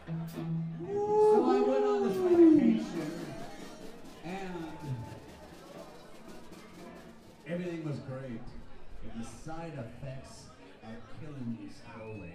So I went on this medication and everything was great. But the side effects are killing me slowly.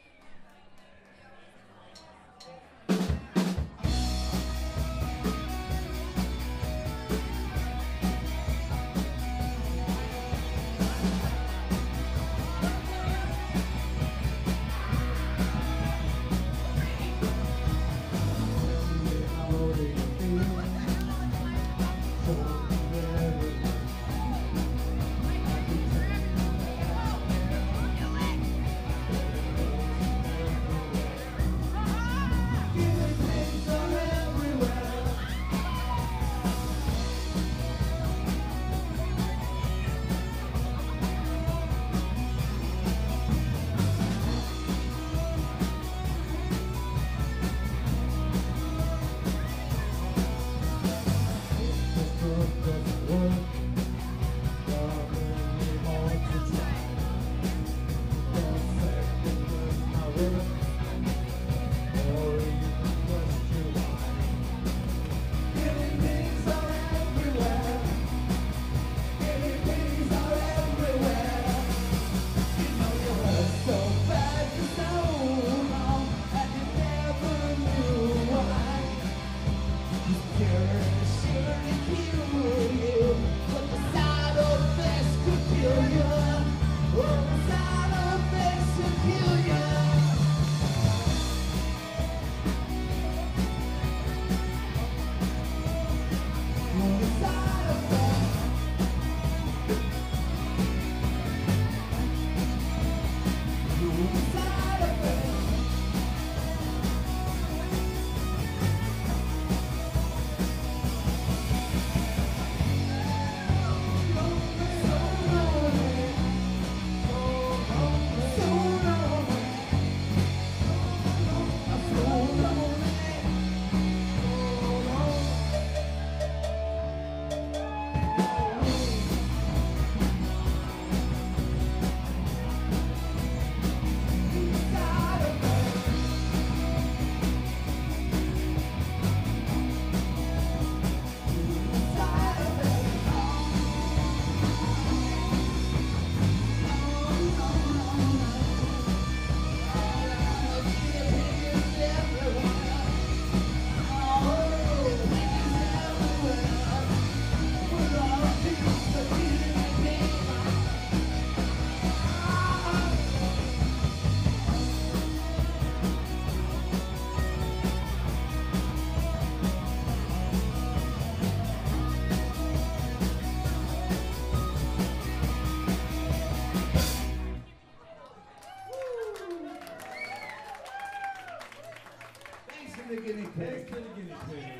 The guinea pig. To the guinea pig.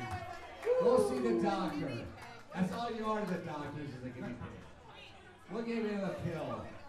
Go see the doctor. That's all you are to the doctors is a guinea pig. We'll give you a pill.